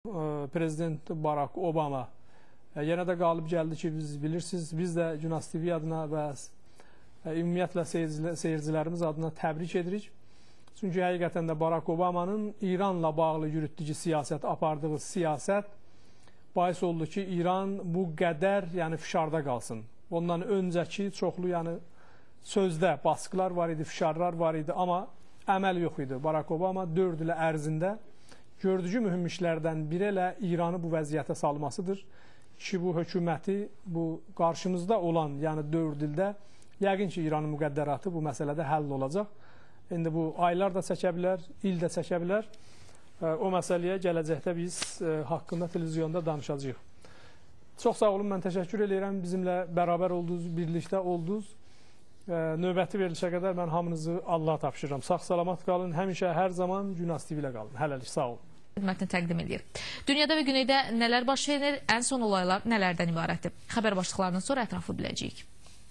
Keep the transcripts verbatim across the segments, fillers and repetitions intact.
Prezident Barack Obama yenə də qalib gəldi ki, biz bilirsiniz, biz də Günas T V adına və ümumiyyətlə seyircilərimiz adına təbrik edirik. Çünki həqiqətən də Barack Obama'nın İranla bağlı yürütdüyü siyasət, apardığı siyasət bahis oldu ki, İran bu qədər yəni fişarda qalsın. Ondan öncəki çoxlu yəni sözdə baskılar var idi, fişarlar var idi, amma əməl yox idi. Barack Obama dörd il ərzində gördüyü mühüm işlərdən biri elə İranı bu vəziyyətə salmasıdır ki, bu hökuməti bu qarşımızda olan yəni dörd ildə yəqin ki, İranın müqəddəratı bu məsələdə həll olacaq. İndi bu aylar da çəkə bilər, il də çəkə bilər. O məsələyə gələcəkdə biz haqqında televizyonda danışacağıq. Çox sağ olun, mən təşəkkür edirəm. Bizimlə bərabər oldunuz, birlikdə oldunuz. Növbəti verilişə qədər mən hamınızı Allaha tapşırıram. Sağ salamat qalın, həmişə hər zaman Günas T V ilə qalın. Hələlik, sağ olun. Xidmətini təqdim edir. Dünyada və güneydə nələr baş verir, ən son olaylar nələrdən ibarətdir? Xəbər başlıqlarından sonra ətraflı biləcəyik.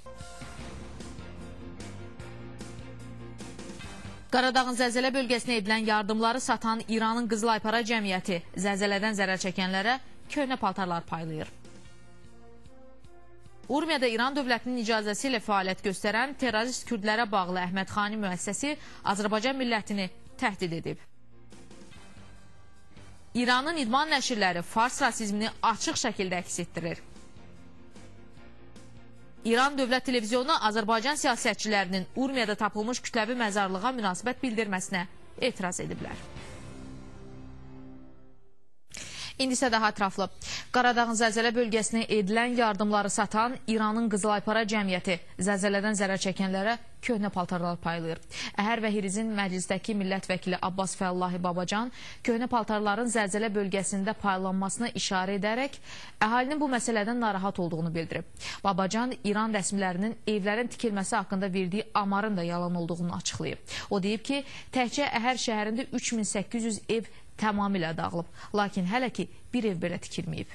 Qaradağın zəlzələ bölgəsinə edilən yardımları satan İranın Qızıl Aypara Cəmiyyəti zəlzələdən zərər çəkənlərə köhnə paltarlar paylayır. Urmiyada İran dövlətinin icazəsi ilə fəaliyyət göstərən terrorist kürdlərə bağlı Əhməd Xani müəssisəsi Azərbaycan millətini təhdid edib. İranın idman nəşrləri fars rasizmini açıq şəkildə əks etdirir. İran Dövlət Televizyonu Azərbaycan siyasətçilərinin Urmiyada tapılmış kütləvi məzarlığa münasibət bildirməsinə etiraz ediblər. İndi isə daha ətraflı. Qaradağın zəlzələ bölgəsinə edilən yardımları satan İranın Qızıl Aypara Cəmiyyəti zəlzələdən zərər çəkənlərə köhnə paltarlar paylayır. Əhər və Hirizin məclisdəki millət vəkili Abbas Fəllahi Babacan köhnə paltarların zəlzələ bölgəsində paylanmasına işarə edərək əhalinin bu məsələdən narahat olduğunu bildirib. Babacan İran rəsmilərinin evlərin tikilməsi haqqında verdiyi amarın da yalan olduğunu açıqlayıb. O deyib ki, təkcə Əhər şəhərində üç min səkkiz yüz ev tamamilə dağılıb, lakin hələ ki bir ev belə tikilməyib.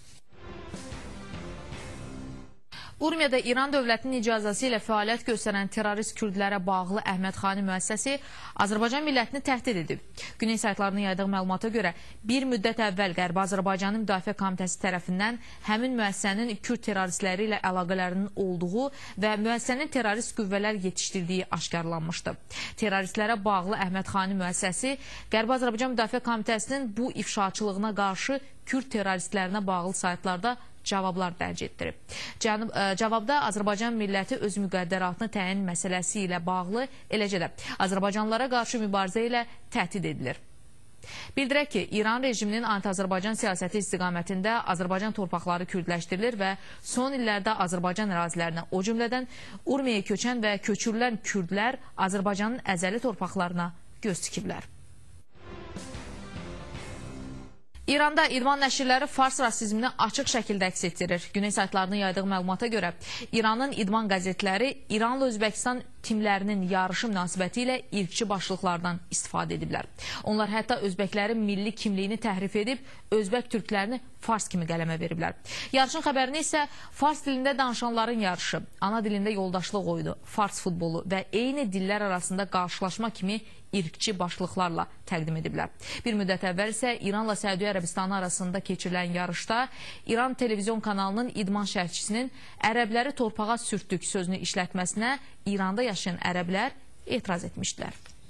Urmiyada İran dövlətinin icazəsi ilə fəaliyyət göstərən terrorist kürdlərə bağlı Əhməd Xani müəssisəsi Azərbaycan millətini təhdid edib. Güney saytlarının yaydığı məlumata görə bir müddət əvvəl Qərbi Azərbaycanın Müdafiə Komitəsi tərəfindən həmin müəssisənin kürd terroristləri ilə əlaqələrinin olduğu və müəssisənin terrorist qüvvələr yetişdirdiyi aşkarlanmışdı. Terroristlərə bağlı Əhməd Xani müəssisəsi Qərbi Azərbaycan Müdafiə Komitəsinin bu ifşaçılığına qarşı kürd terroristlərinə bağlı saytlarda cavablar dərc etdirib. Cənub, ə, cavabda Azərbaycan milləti öz müqəddəratını təyin məsələsi ilə bağlı, eləcə də Azərbaycanlılara qarşı mübarizə ilə təhdid edilir. Bildirək ki, İran rejiminin anti-Azərbaycan siyasəti istiqamətində Azərbaycan torpaqları kürdləşdirilir və son illərdə Azərbaycan ərazilərinə, o cümlədən Urmiyaya köçən və köçürülən kürdlər Azərbaycanın əzəli torpaqlarına göz tikiblər. İranda idman nəşrləri fars rasizmini açıq şəkildə əks etdirir. Güney saytlarının yaydığı məlumata görə İranın idman qəzetləri İranla Özbəkistan timlərinin yarışı münasibəti ilə irqçi başlıqlardan istifadə ediblər. Onlar hətta özbəklərin milli kimliyini təhrif edib, özbək türklərini fars kimi qələmə veriblər. Yarışın xəbərini isə fars dilində danışanların yarışı, ana dilində yoldaşlıq oyunu, fars futbolu və eyni dillər arasında qarşılaşma kimi irqçi başlıqlarla təqdim ediblər. Bir müddət əvvəl isə İranla Səudiyyə Ərəbistanı arasında keçirilən yarışda İran televizyon kanalının idman şərhçisinin ərəbləri torpağa sürtdük sözünü işlətməsinə İranda yaşayan ərəblər etiraz etmişdilər.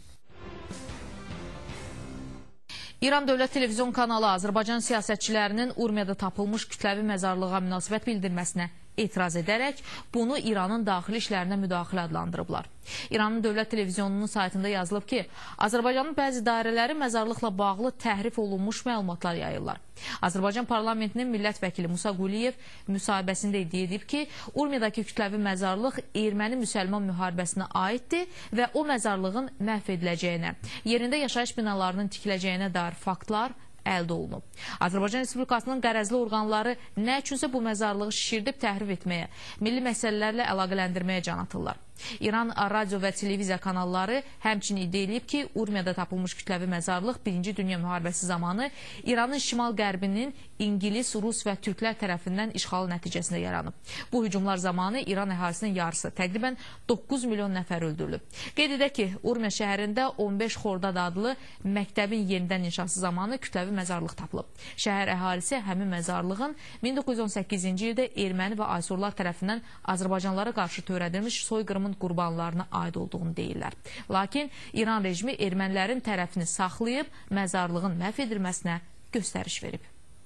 İran Dövlət Televizyon kanalı Azərbaycan siyasətçilərinin Urmiyada tapılmış kütləvi məzarlığa münasibət bildirməsinə etiraz edərək bunu İranın daxili işlərinə müdaxilə adlandırıblar. İranın Dövlət Televizyonunun saytında yazılıb ki, Azərbaycanın bəzi dairələri məzarlıqla bağlı təhrif olunmuş məlumatlar yayırlar. Azərbaycan parlamentinin millət vəkili Musa Quliyev müsahibəsində iddia edib ki, Urmiyadakı kütləvi məzarlıq erməni-müsəlman müharibəsinə aiddir və o məzarlığın məhv ediləcəyinə, yerində yaşayış binalarının tikiləcəyinə dair faktlar əldə olunub. Azərbaycan Respublikasının qərəzli orqanları nə üçünsə bu məzarlığı şişirdib təhrif etməyə, milli məsələlərlə əlaqələndirməyə can atırlar. İran radio və televiziya kanalları həmçinin iddia edib ki, Urmiyada tapılmış kütləvi məzarlıq Birinci Dünya müharibəsi zamanı İranın şimal-qərbinin İngilis, Rus və Türklər tərəfindən işğalı nəticəsində yaranıb. Bu hücumlar zamanı İran əhalisinin yarısı, təqribən doqquz milyon nəfər öldürülüb. Qeyd edək ki, Urmiya şəhərində on beş Xordad adlı məktəbin yenidən inşası zamanı kütləvi məzarlıq tapılıb. Şəhər əhalisi həmin məzarlığın min doqquz yüz on səkkizinci ildə erməni və aysurlar tərəfindən Azərbaycanlara qarşı törədilmiş soyqırımın qurbanlarına aid olduğunu deyirlər. Lakin İran rejimi ermənilərin tərəfini saxlayıb, məzarlığın məhv edilməsinə göstəriş verib.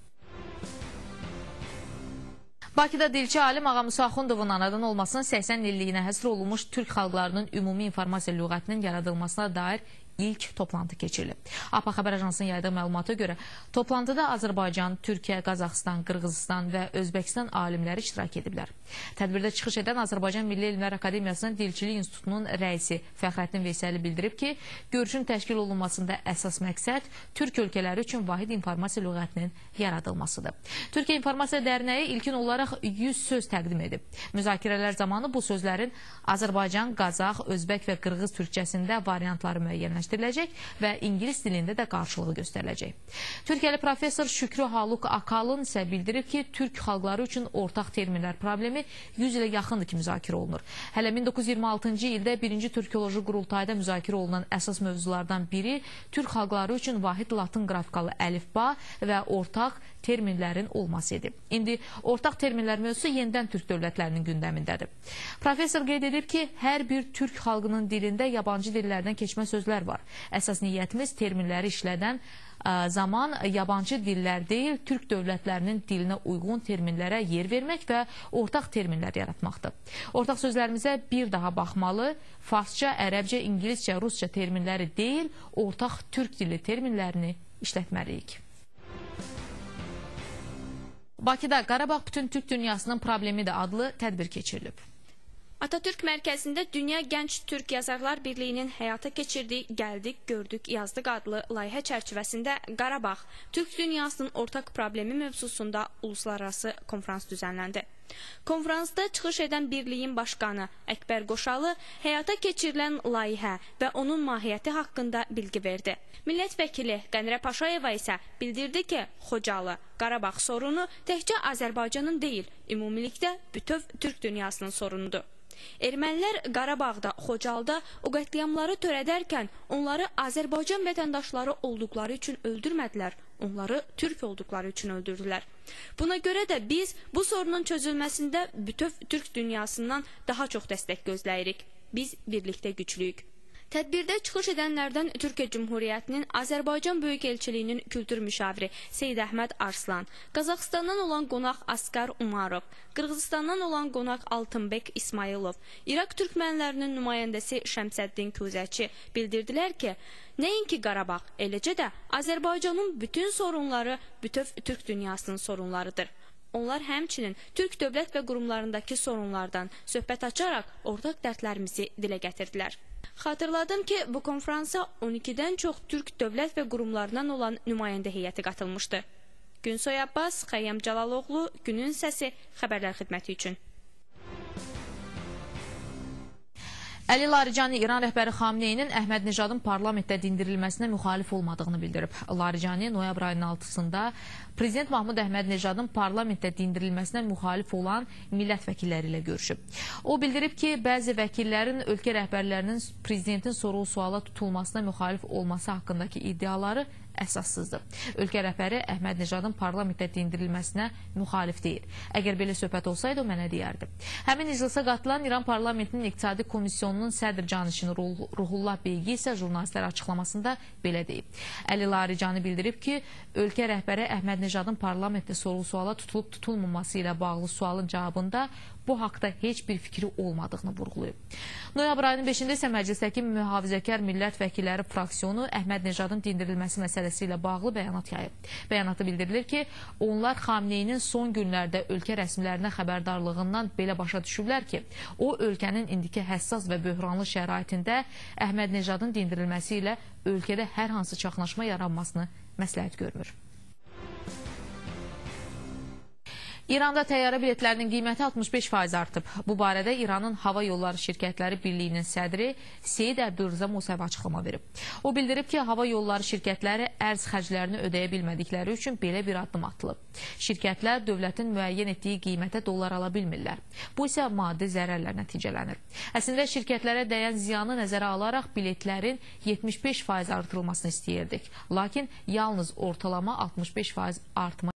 Bakıda dilçi alim Ağa Musa Axundovun anadan olmasının səksən illiyinə həsr olunmuş Türk xalqlarının ümumi informasiya lüğətinin yaradılmasına dair ilk toplantı keçirilib. A P A Xəbər Ajansının yaydığı məlumata görə toplantıda Azərbaycan, Türkiyə, Qazaxıstan, Qırğızistan və Özbəkistan alimləri iştirak ediblər. Tədbirdə çıxış edən Azərbaycan Milli Elmlər Akademiyasının Dilçilik İnstitutunun rəisi Fəxrəddin Veysəli bildirib ki, görüşün təşkil olunmasında əsas məqsəd Türk ölkələri üçün vahid informasiya lüğətinin yaradılmasıdır. Türkiyə İnformasiya Dərnəyi ilkin olaraq yüz söz təqdim edib. Müzakirələr zamanı bu sözlərin Azərbaycan, Qazax, Özbək və Qırğız türkçəsində variantları müəyyənləşdirilib və ingilis dilində də qarşılığı göstəriləcək. Türkiyəli professor Şükrü Haluk Akalın isə bildirib ki, Türk xalqları üçün ortaq terminlər problemi yüz ilə yaxındır ki, müzakirə olunur. Hələ min doqquz yüz iyirmi altıncı ildə birinci Türkoloji qurultayda müzakirə olunan əsas mövzulardan biri Türk xalqları üçün vahid latın qrafikalı əlifba və ortaq terminlərin olması idi. İndi ortaq terminlər mövzusu yenidən Türk dövlətlərinin gündəmindədir. Professor qeyd edib ki, hər bir Türk xalqının dilində yabancı dillərdən keçmə sözlər var. Əsas niyyətimiz terminləri işlədən zaman yabancı dillər deyil, Türk dövlətlərinin dilinə uyğun terminlərə yer vermək və ortaq terminlər yaratmaqdır. Ortaq sözlərimizə bir daha baxmalı, farsça, ərəbcə, ingiliscə, rusca terminləri deyil, ortaq türk dili terminlərini işlətməliyik. Bakıda Qarabağ bütün Türk dünyasının problemidir adlı tədbir keçirilib. Atatürk Mərkəzində Dünya Gənc Türk Yazarlar Birliyinin həyata keçirdiyi Gəldik, Gördük, Yazdıq adlı layihə çərçivəsində Qarabağ, Türk dünyasının ortaq problemi mövzusunda uluslararası konferans düzənləndi. Konferansda çıxış edən birliyin başqanı Əkbər Qoşalı həyata keçirilən layihə və onun mahiyyəti haqqında bilgi verdi. Millət vəkili Qənirə Paşayeva isə bildirdi ki, Xocalı, Qarabağ sorunu təkcə Azərbaycanın deyil, ümumilikdə bütöv Türk dünyasının sorunudur. Ermənilər Qarabağda, Xocalıda o qətliamları törədərkən onları Azərbaycan vətəndaşları olduqları üçün öldürmədilər, onları Türk olduqları üçün öldürdülər. Buna görə də biz bu sorunun çözülməsində bütöv Türk dünyasından daha çox dəstək gözləyirik. Biz birlikdə güclüyük. Tədbirdə çıxış edənlərdən Türkiyə Cümhuriyyətinin Azərbaycan Böyük Elçiliyinin kültür müşaviri Seyid Əhməd Arslan, Qazaxıstandan olan qonaq Askar Umarov, Qırğızıstandan olan qonaq Altınbek İsmailov, İraq türkmənlərinin nümayəndəsi Şəmsəddin Kuzəçi bildirdilər ki, nəinki Qarabağ, eləcə də Azərbaycanın bütün sorunları bütöv Türk dünyasının sorunlarıdır. Onlar həmçinin Türk dövlət və qurumlarındakı sorunlardan söhbət açaraq ortaq dərdlərimizi dilə gətirdilər. Xatırladım ki, bu konferansa on ikidən çox Türk dövlət və qurumlarından olan nümayəndə heyəti qatılmışdı. Günsoy Abbas, Xəyyam Calaloğlu, Günün Səsi, Xəbərlər Xidməti üçün. Əli Larijani İran rəhbəri Xamneyinin Əhməd Nijadın parlamentdə dindirilməsinə müxalif olmadığını bildirib. Larijani noyabr ayının altısında Prezident Mahmud Əhməd Nijadın parlamentdə dindirilməsinə müxalif olan millət vəkilləri ilə görüşüb. O bildirib ki, bəzi vəkillərin ölkə rəhbərlərinin prezidentin soru-suala tutulmasına müxalif olması haqqındakı iddiaları əsassızdır. Ölkə rəhbəri Əhməd Nijadın parlamentdə dindirilməsinə müxalif deyil. Əgər belə söhbət olsaydı, o mənə deyərdi. Həmin iclasa qatılan İran parlamentinin iqtisadi komisyonunun sədr canişini Ruhullah Beygi isə jurnalistlər açıqlamasında belə deyib. Əli Larijani bildirib ki, ölkə rəhbəri Əhməd Nijadın parlamentdə soru-suala tutulub tutulmaması ilə bağlı sualın cavabında bu haqda heç bir fikri olmadığını vurğulayıb. Noyabr ayının beşində isə məclisdəki mühafizəkar millət vəkilləri fraksiyonu Əhməd Nijadın dindirilməsi məsələsi ilə bağlı bəyanat yayıb. Bəyanatda bildirilir ki, onlar Xamneyinin son günlərdə ölkə rəsmilərinə xəbərdarlığından belə başa düşüblər ki, o ölkənin indiki həssas və böhranlı şəraitində Əhməd Nijadın dindirilməsi ilə ölkədə hər hansı çaxnaşma yaranmasını məsləhət görmür. İranda təyyarə biletlərinin qiyməti altmış beş faiz artıb. Bu barədə İranın Hava Yolları Şirkətləri Birliyinin sədri Seyid Əbdülrıza Musayev açıqlama verib. O bildirib ki, hava yolları şirkətləri ərz xərclərini ödəyə bilmədikləri üçün belə bir addım atılıb. Şirkətlər dövlətin müəyyən etdiyi qiymətə dollar ala bilmirlər. Bu isə maddi zərərlə nəticələnir. Əslində şirkətlərə dəyən ziyanı nəzərə alaraq biletlərin yetmiş beş faiz artırılmasını istəyirdik. Lakin yalnız ortalama altmış beş faiz artma